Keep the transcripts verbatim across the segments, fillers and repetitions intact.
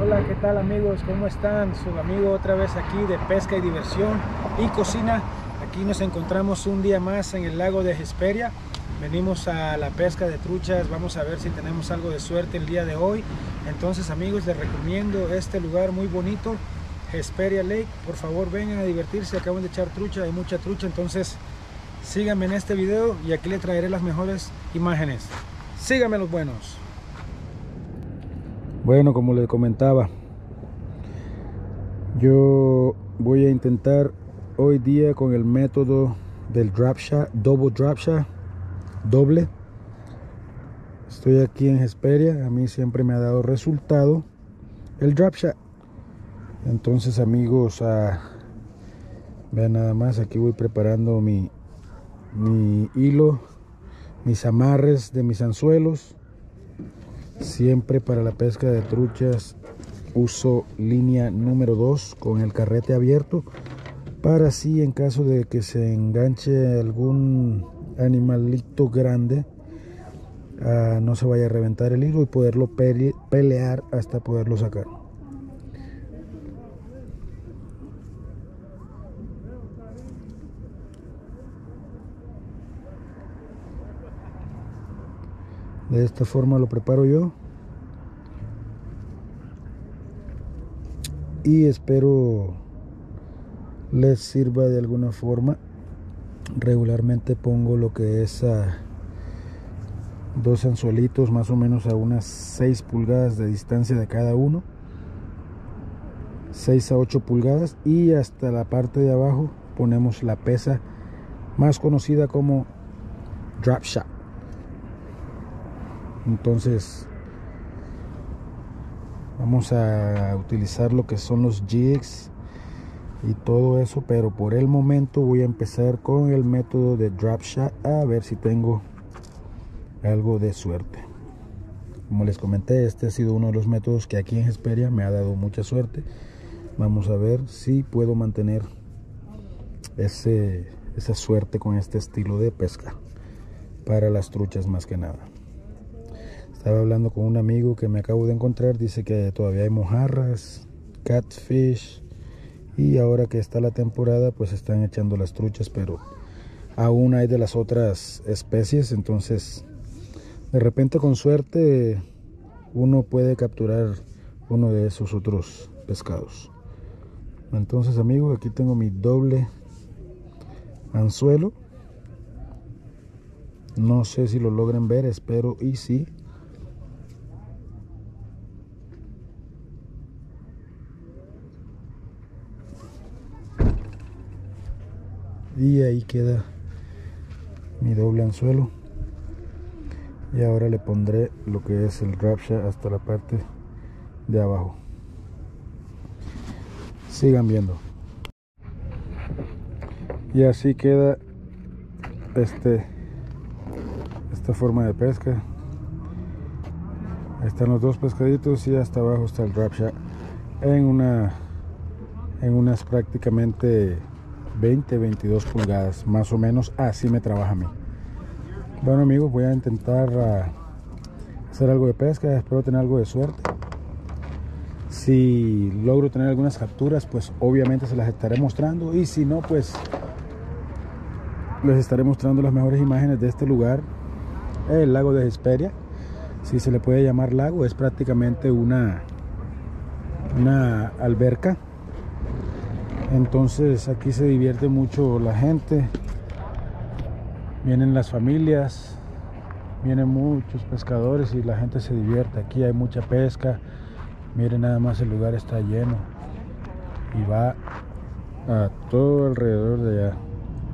Hola, ¿qué tal amigos? ¿Cómo están? Su amigo otra vez aquí de pesca y diversión y cocina. Aquí nos encontramos un día más en el lago de Hesperia. Venimos a la pesca de truchas, vamos a ver si tenemos algo de suerte el día de hoy. Entonces amigos, les recomiendo este lugar muy bonito, Hesperia Lake. Por favor vengan a divertirse, acaban de echar trucha, hay mucha trucha, entonces síganme en este video y aquí les traeré las mejores imágenes. Síganme los buenos. Bueno, como les comentaba, yo voy a intentar hoy día con el método del drop shot, double drop shot, doble. Estoy aquí en Hesperia, a mí siempre me ha dado resultado el drop shot. Entonces amigos, uh, vean nada más, aquí voy preparando mi, mi hilo, mis amarres de mis anzuelos. Siempre para la pesca de truchas uso línea número dos con el carrete abierto, para así en caso de que se enganche algún animalito grande, uh, no se vaya a reventar el hilo y poderlo pele pelear hasta poderlo sacar. De esta forma lo preparo yo y espero les sirva de alguna forma. Regularmente pongo lo que es a dos anzuelitos más o menos a unas seis pulgadas de distancia de cada uno, seis a ocho pulgadas, y hasta la parte de abajo ponemos la pesa más conocida como drop shot. Entonces vamos a utilizar lo que son los jigs y todo eso, pero por el momento voy a empezar con el método de drop shot a ver si tengo algo de suerte. Como les comenté, este ha sido uno de los métodos que aquí en Hesperia me ha dado mucha suerte. Vamos a ver si puedo mantener ese, esa suerte con este estilo de pesca para las truchas más que nada. Estaba hablando con un amigo que me acabo de encontrar, dice que todavía hay mojarras, catfish, y ahora que está la temporada pues están echando las truchas, pero aún hay de las otras especies. Entonces de repente con suerte uno puede capturar uno de esos otros pescados. Entonces amigos, aquí tengo mi doble anzuelo, no sé si lo logren ver, espero y sí. Y ahí queda mi doble anzuelo, y ahora le pondré lo que es el drop shot hasta la parte de abajo. Sigan viendo. Y así queda este esta forma de pesca. Ahí están los dos pescaditos y hasta abajo está el drop shot en una en unas prácticamente veinte, veintidós pulgadas, más o menos así me trabaja a mí. Bueno amigos, voy a intentar uh, hacer algo de pesca, espero tener algo de suerte. Si logro tener algunas capturas, pues obviamente se las estaré mostrando, y si no, pues les estaré mostrando las mejores imágenes de este lugar, el lago de Hesperia. Si se le puede llamar lago, es prácticamente una, una alberca. Entonces aquí se divierte mucho la gente, vienen las familias, vienen muchos pescadores y la gente se divierte. Aquí hay mucha pesca, miren nada más, el lugar está lleno y va a todo alrededor de allá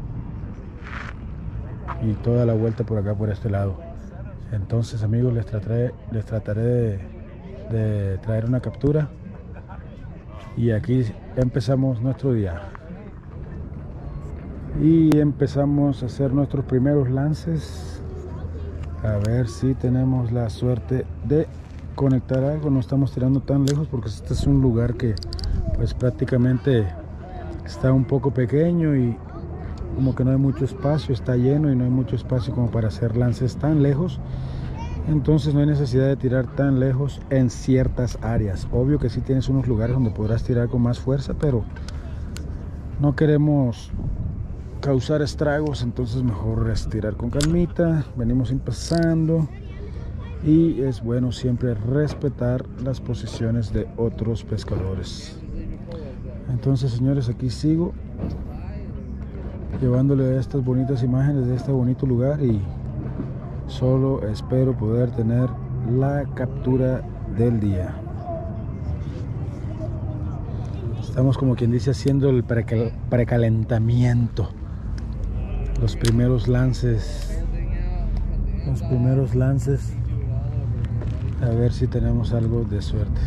y toda la vuelta por acá, por este lado. Entonces amigos, les trataré, les trataré de, de traer una captura. Y aquí empezamos nuestro día. Y empezamos a hacer nuestros primeros lances. A ver si tenemos la suerte de conectar algo. No estamos tirando tan lejos porque este es un lugar que pues prácticamente está un poco pequeño y como que no hay mucho espacio, está lleno y no hay mucho espacio como para hacer lances tan lejos. entonces no hay necesidad de tirar tan lejos en ciertas áreas. Obvio que sí tienes unos lugares donde podrás tirar con más fuerza, pero no queremos causar estragos, entonces mejor es tirar con calmita. Venimos empezando y es bueno siempre respetar las posiciones de otros pescadores. Entonces, señores, aquí sigo llevándole estas bonitas imágenes de este bonito lugar y solo espero poder tener la captura del día. Estamos, como quien dice, haciendo el precal precalentamiento. Los primeros lances. Los primeros lances. A ver si tenemos algo de suerte.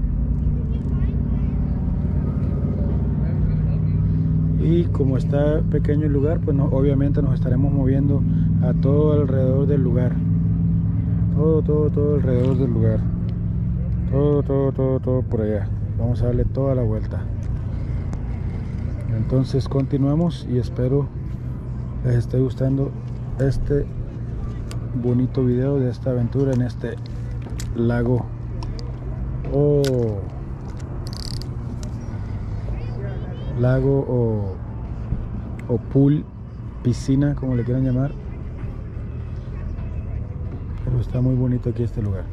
Y como está pequeño el lugar, pues no, obviamente nos estaremos moviendo a todo alrededor del lugar. Todo, todo, todo alrededor del lugar. Todo, todo, todo, todo por allá. Vamos a darle toda la vuelta. Entonces continuamos y espero les esté gustando este bonito video de esta aventura en este lago. Oh, lago o, o pool, piscina, como le quieran llamar, pero está muy bonito aquí este lugar.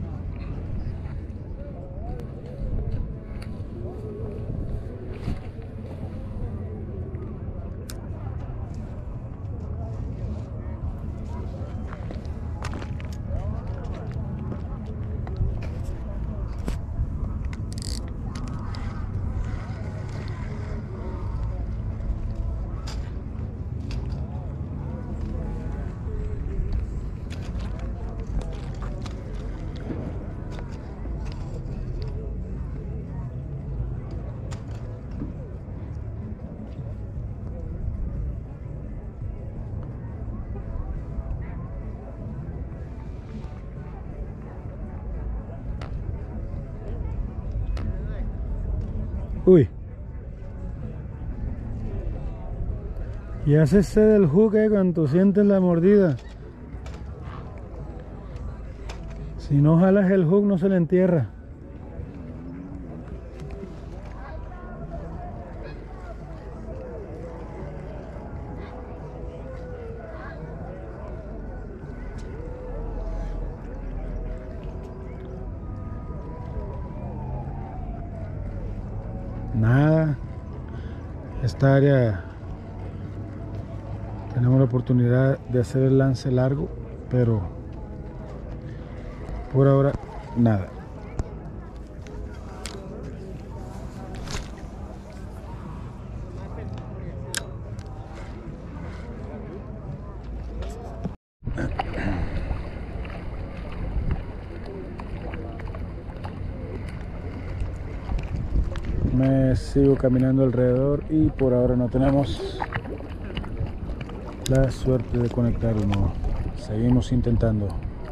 Uy, y hace sed del hook eh, cuando sientes la mordida. Si no jalas el hook no se le entierra. Nada, esta área tenemos la oportunidad de hacer el lance largo, pero por ahora nada. Me sigo caminando alrededor y por ahora no tenemos la suerte de conectar uno. Seguimos intentando.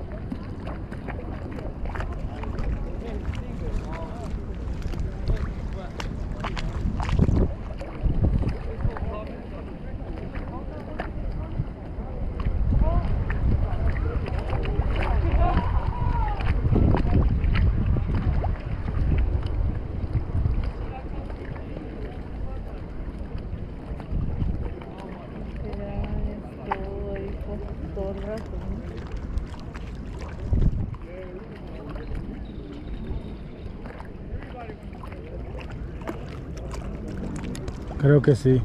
Creo que sí.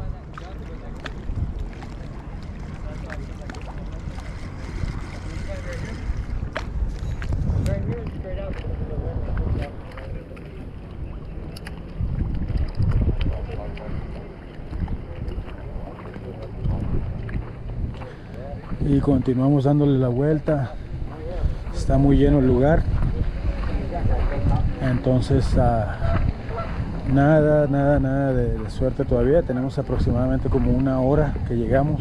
Y continuamos dándole la vuelta. Está muy lleno el lugar, entonces uh, nada, nada, nada de, de suerte todavía. Tenemos aproximadamente como una hora que llegamos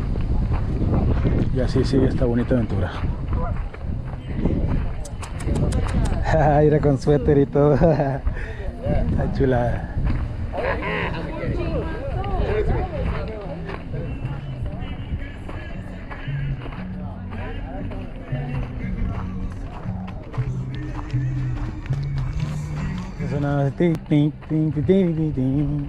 y así sigue esta bonita aventura. Aire con suéter y todo. Está chulada. sonaba así, tin, tin, tin, tin, tin, tin, tin.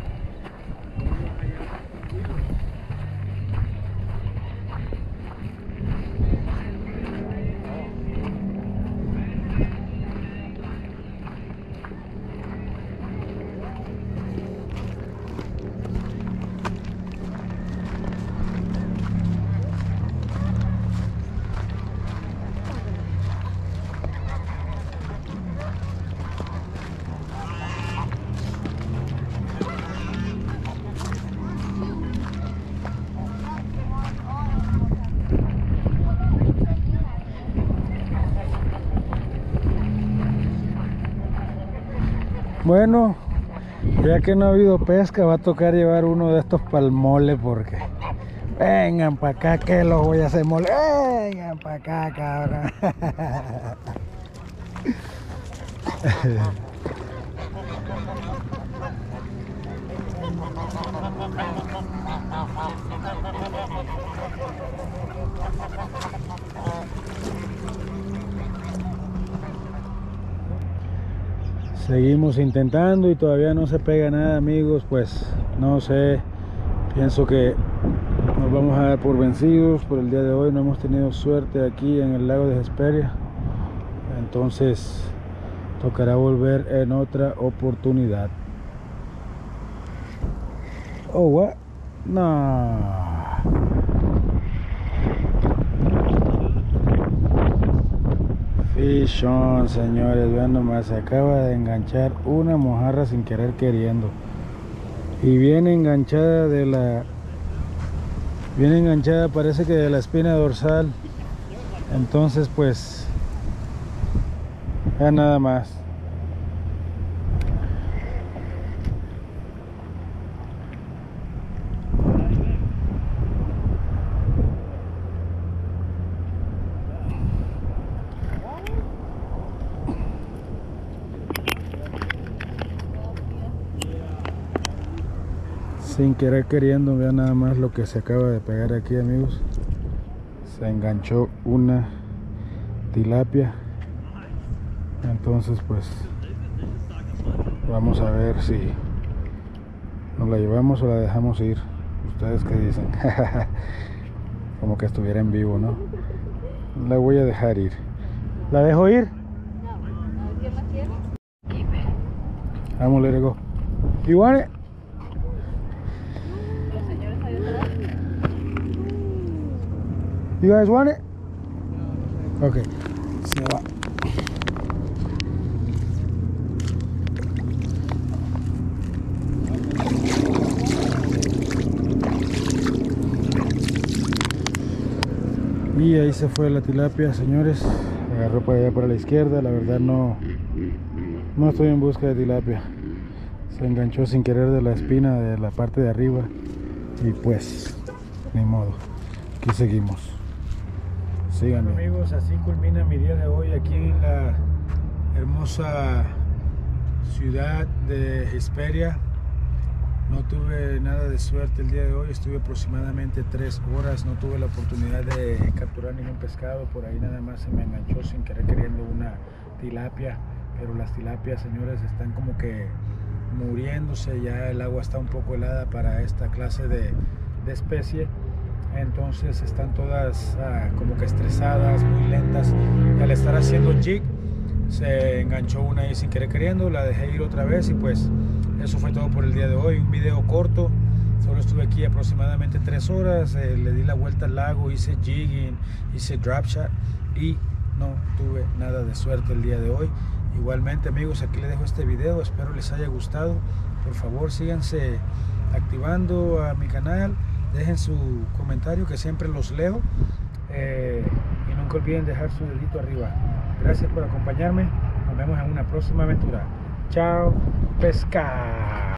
Bueno, ya que no ha habido pesca, va a tocar llevar uno de estos para el mole porque vengan para acá que los voy a hacer mole. Vengan para acá, cabrón. Seguimos intentando y todavía no se pega nada, amigos. Pues no sé, pienso que nos vamos a dar por vencidos por el día de hoy. No hemos tenido suerte aquí en el lago de Hesperia, entonces tocará volver en otra oportunidad. Oh, what? No. Fish on, señores, vean nomás, se acaba de enganchar una mojarra sin querer queriendo y viene enganchada de la viene enganchada parece que de la espina dorsal. Entonces pues ya nada más. Sin querer queriendo, vean nada más lo que se acaba de pegar aquí, amigos. Se enganchó una tilapia. Entonces pues vamos a ver si nos la llevamos o la dejamos ir. Ustedes qué dicen. Como que estuviera en vivo, ¿no? La voy a dejar ir. ¿La dejo ir? Vamos, let it go. You want it? You guys want it? Okay, se va. Y ahí se fue la tilapia, señores. Agarró para allá para la izquierda. La verdad no, no estoy en busca de tilapia. Se enganchó sin querer de la espina de la parte de arriba. Y pues, ni modo. Aquí seguimos. Síganme. Bueno, amigos, así culmina mi día de hoy aquí en la hermosa ciudad de Hesperia. No tuve nada de suerte el día de hoy, estuve aproximadamente tres horas, no tuve la oportunidad de capturar ningún pescado. Por ahí nada más se me enganchó sin querer queriendo una tilapia, pero las tilapias, señores, están como que muriéndose, ya el agua está un poco helada para esta clase de, de especie. Entonces están todas ah, como que estresadas, muy lentas, y al estar haciendo jig se enganchó una ahí sin querer queriendo, la dejé ir otra vez y pues eso fue todo por el día de hoy. Un video corto, solo estuve aquí aproximadamente tres horas, eh, le di la vuelta al lago, hice jigging, hice drop shot y no tuve nada de suerte el día de hoy. Igualmente, amigos, aquí les dejo este video, espero les haya gustado. Por favor, síganse activando a mi canal, dejen su comentario que siempre los leo, eh, y nunca olviden dejar su dedito arriba. Gracias por acompañarme, nos vemos en una próxima aventura. Chao, pesca.